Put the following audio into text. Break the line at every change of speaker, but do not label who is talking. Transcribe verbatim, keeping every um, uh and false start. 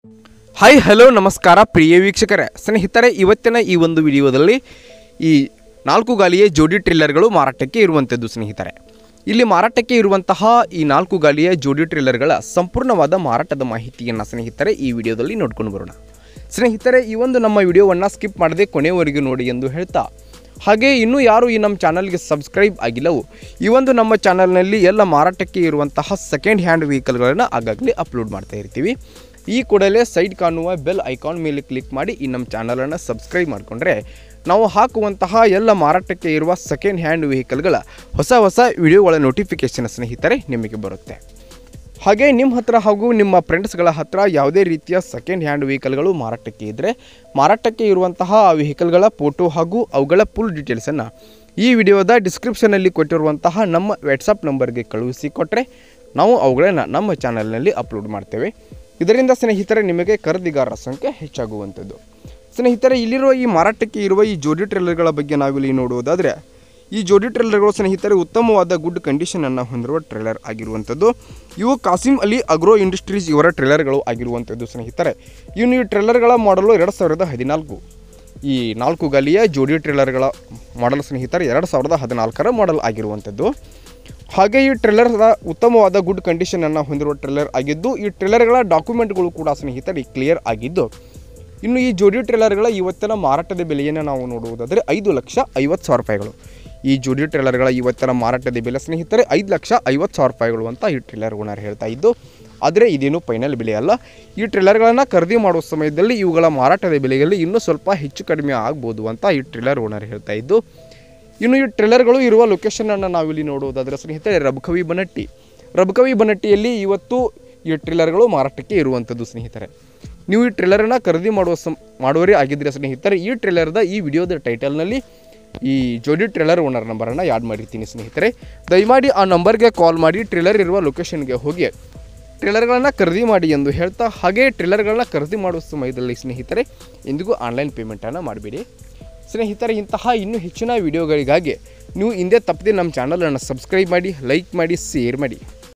Hi hello ನಮಸ್ಕಾರ ಪ್ರಿಯ ವೀಕ್ಷಕರೇ, ಸ್ನೇಹಿತರೆ ಇವತ್ತಿನ ಈ ಒಂದು ವಿಡಿಯೋದಲ್ಲಿ ಈ ನಾಲ್ಕು ಗಾಲಿಯ ಜೋಡಿ ಟ್ರಿಲ್ಲರ್ಗಳು ಮಾರಾಟಕ್ಕೆ ಇರುವಂಥದ್ದು. ಸ್ನೇಹಿತರೆ, ಇಲ್ಲಿ ಮಾರಾಟಕ್ಕೆ ಇರುವಂತಹ ಈ ನಾಲ್ಕು ಗಾಲಿಯ ಜೋಡಿ ಟ್ರಿಲ್ಲರ್ಗಳ ಸಂಪೂರ್ಣವಾದ ಮಾರಾಟದ ಮಾಹಿತಿಯನ್ನು ಸ್ನೇಹಿತರೆ ಈ ವಿಡಿಯೋದಲ್ಲಿ ನೋಡ್ಕೊಂಡು ಬರೋಣ. ಸ್ನೇಹಿತರೆ, ಈ ಒಂದು ನಮ್ಮ ವಿಡಿಯೋವನ್ನು ಸ್ಕಿಪ್ ಮಾಡದೆ ಕೊನೆಯವರೆಗೂ ನೋಡಿ ಎಂದು ಹೇಳ್ತಾ, ಹಾಗೆ ಇನ್ನೂ ಯಾರು ಈ ನಮ್ಮ ಚಾನಲ್ಗೆ ಸಬ್ಸ್ಕ್ರೈಬ್ ಆಗಿಲ್ಲವೋ ಈ ಒಂದು ನಮ್ಮ ಚಾನಲ್ನಲ್ಲಿ ಎಲ್ಲ ಮಾರಾಟಕ್ಕೆ ಇರುವಂತಹ ಸೆಕೆಂಡ್ ಹ್ಯಾಂಡ್ ವೆಹಿಕಲ್ಗಳನ್ನು ಆಗಾಗಲೇ ಅಪ್ಲೋಡ್ ಮಾಡ್ತಾ ಇರ್ತೀವಿ. ಈ ಕೂಡಲೇ ಸೈಡ್ ಕಾಣುವ ಬೆಲ್ ಐಕಾನ್ ಮೇಲೆ ಕ್ಲಿಕ್ ಮಾಡಿ ಈ ನಮ್ಮ ಚಾನಲನ್ನು ಸಬ್ಸ್ಕ್ರೈಬ್ ಮಾಡಿಕೊಂಡ್ರೆ ನಾವು ಹಾಕುವಂತಹ ಎಲ್ಲ ಮಾರಾಟಕ್ಕೆ ಇರುವ ಸೆಕೆಂಡ್ ಹ್ಯಾಂಡ್ ವೆಹಿಕಲ್ಗಳ ಹೊಸ ಹೊಸ ವಿಡಿಯೋಗಳ ನೋಟಿಫಿಕೇಷನ್ ಸ್ನೇಹಿತರೆ ನಿಮಗೆ ಬರುತ್ತೆ. ಹಾಗೆ ನಿಮ್ಮ ಹತ್ರ ಹಾಗೂ ನಿಮ್ಮ ಫ್ರೆಂಡ್ಸ್ಗಳ ಹತ್ರ ಯಾವುದೇ ರೀತಿಯ ಸೆಕೆಂಡ್ ಹ್ಯಾಂಡ್ ವೆಹಿಕಲ್ಗಳು ಮಾರಾಟಕ್ಕೆ ಇದ್ದರೆ ಮಾರಾಟಕ್ಕೆ ಇರುವಂತಹ ಆ ವೆಹಿಕಲ್ಗಳ ಫೋಟೋ ಹಾಗೂ ಅವುಗಳ ಫುಲ್ ಡೀಟೇಲ್ಸನ್ನು ಈ ವಿಡಿಯೋದ ಡಿಸ್ಕ್ರಿಪ್ಷನಲ್ಲಿ ಕೊಟ್ಟಿರುವಂತಹ ನಮ್ಮ ವಾಟ್ಸಪ್ ನಂಬರ್ಗೆ ಕಳುಹಿಸಿ ಕೊಟ್ಟರೆ ನಾವು ಅವುಗಳನ್ನು ನಮ್ಮ ಚಾನಲ್ನಲ್ಲಿ ಅಪ್ಲೋಡ್ ಮಾಡ್ತೇವೆ. ಇದರಿಂದ ಸ್ನೇಹಿತರೆ ನಿಮಗೆ ಖರೀದಿಗಾರರ ಸಂಖ್ಯೆ ಹೆಚ್ಚಾಗುವಂಥದ್ದು. ಸ್ನೇಹಿತರೆ, ಇಲ್ಲಿರುವ ಈ ಮಾರಾಟಕ್ಕೆ ಇರುವ ಈ ಜೋಡಿ ಟ್ರೇಲರ್ಗಳ ಬಗ್ಗೆ ನಾವಿಲ್ಲಿ ನೋಡುವುದಾದರೆ, ಈ ಜೋಡಿ ಟ್ರೇಲರ್ಗಳು ಸ್ನೇಹಿತರೆ ಉತ್ತಮವಾದ ಗುಡ್ ಕಂಡೀಷನನ್ನು ಹೊಂದಿರುವ ಟ್ರೇಲರ್ ಆಗಿರುವಂಥದ್ದು. ಇವು ಕಾಸಿಮ್ ಅಲಿ ಅಗ್ರೋ ಇಂಡಸ್ಟ್ರೀಸ್ ಇವರ ಟ್ರೇಲರ್ಗಳು ಆಗಿರುವಂಥದ್ದು. ಸ್ನೇಹಿತರೆ, ಇನ್ನು ಈ ಟ್ರೇಲರ್ಗಳ ಮಾಡಲು ಎರಡು ಸಾವಿರದ ಹದಿನಾಲ್ಕು ಈ ನಾಲ್ಕು ಗಾಲಿಯ ಜೋಡಿ ಟ್ರೇಲರ್ಗಳ ಮಾಡಲ್ ಸ್ನೇಹಿತರೆ ಎರಡು ಸಾವಿರದ ಹದಿನಾಲ್ಕರ ಮಾಡಲ್ ಆಗಿರುವಂಥದ್ದು. ಹಾಗೆ ಈ ಟ್ರೇಲರ್ನ ಉತ್ತಮವಾದ ಗುಡ್ ಕಂಡೀಷನನ್ನು ಹೊಂದಿರುವ ಟ್ರೇಲರ್ ಆಗಿದ್ದು, ಈ ಟ್ರೇಲರ್ಗಳ ಡಾಕ್ಯುಮೆಂಟ್ಗಳು ಕೂಡ ಸ್ನೇಹಿತರೆ ಕ್ಲಿಯರ್ ಆಗಿದ್ದು, ಇನ್ನು ಈ ಜೋಡಿ ಟ್ರೇಲರ್ಗಳ ಇವತ್ತಿನ ಮಾರಾಟದ ಬೆಲೆಯನ್ನು ನಾವು ನೋಡುವುದಾದರೆ ಐದು ಲಕ್ಷ ಐವತ್ತು ಸಾವಿರ ರೂಪಾಯಿಗಳು. ಈ ಜೋಡಿ ಟ್ರೇಲರ್ಗಳ ಇವತ್ತಿನ ಮಾರಾಟದ ಬೆಲೆ ಸ್ನೇಹಿತರೆ ಐದು ಲಕ್ಷ ಐವತ್ತು ಸಾವಿರ ರೂಪಾಯಿಗಳು ಅಂತ ಈ ಟ್ರೇಲರ್ ಓನರ್ ಹೇಳ್ತಾ ಇದ್ದು, ಆದರೆ ಇದೇನು ಫೈನಲ್ ಬೆಲೆ ಅಲ್ಲ. ಈ ಟ್ರೇಲರ್ಗಳನ್ನು ಖರೀದಿ ಮಾಡುವ ಸಮಯದಲ್ಲಿ ಇವುಗಳ ಮಾರಾಟದ ಬೆಲೆಯಲ್ಲಿ ಇನ್ನೂ ಸ್ವಲ್ಪ ಹೆಚ್ಚು ಕಡಿಮೆ ಆಗ್ಬೋದು ಅಂತ ಈ ಟ್ರೇಲರ್ ಓನರ್ ಹೇಳ್ತಾ ಇದ್ದು, ಇನ್ನು ಈ ಟ್ರೇಲರ್ಗಳು ಇರುವ ಲೊಕೇಶನನ್ನು ನಾವಿಲ್ಲಿ ನೋಡುವುದಾದರೆ ಸ್ನೇಹಿತರೆ ರಬಕವಿ ಬನಟ್ಟಿ ರಬಕವಿ ಬನಟ್ಟಿಯಲ್ಲಿ ಇವತ್ತು ಈ ಟ್ರೇಲರ್ಗಳು ಮಾರಾಟಕ್ಕೆ ಇರುವಂಥದ್ದು. ಸ್ನೇಹಿತರೆ, ನೀವು ಈ ಟ್ರೇಲರನ್ನು ಖರೀದಿ ಮಾಡುವ ಸಂ ಮಾಡುವರೇ ಆಗಿದ್ದರೆ ಸ್ನೇಹಿತರೆ ಈ ಟ್ರೇಲರ್ದ ಈ ವಿಡಿಯೋದ ಟೈಟಲ್ನಲ್ಲಿ ಈ ಜೋಡಿ ಟ್ರೇಲರ್ ಓನರ್ ನಂಬರನ್ನು ಆ್ಯಡ್ ಮಾಡಿರ್ತೀನಿ. ಸ್ನೇಹಿತರೆ, ದಯಮಾಡಿ ಆ ನಂಬರ್ಗೆ ಕಾಲ್ ಮಾಡಿ ಟ್ರೇಲರ್ ಇರುವ ಲೊಕೇಶನ್ಗೆ ಹೋಗಿ ಟ್ರೇಲರ್ಗಳನ್ನು ಖರೀದಿ ಮಾಡಿ ಎಂದು ಹೇಳ್ತಾ, ಹಾಗೆ ಟ್ರೇಲರ್ಗಳನ್ನ ಖರೀದಿ ಮಾಡುವ ಸಮಯದಲ್ಲಿ ಸ್ನೇಹಿತರೆ ಎಂದಿಗೂ ಆನ್ಲೈನ್ ಪೇಮೆಂಟನ್ನು ಮಾಡಬೇಡಿ. ಸ್ನೇಹಿತರೆ, ಇಂತಹ ಇನ್ನೂ ಹೆಚ್ಚಿನ ವಿಡಿಯೋಗಳಿಗಾಗಿ ನೀವು ಹಿಂದೆ ತಪ್ಪದೆ ನಮ್ಮ ಚಾನಲನ್ನು ಸಬ್ಸ್ಕ್ರೈಬ್ ಮಾಡಿ, ಲೈಕ್ ಮಾಡಿ, ಶೇರ್ ಮಾಡಿ.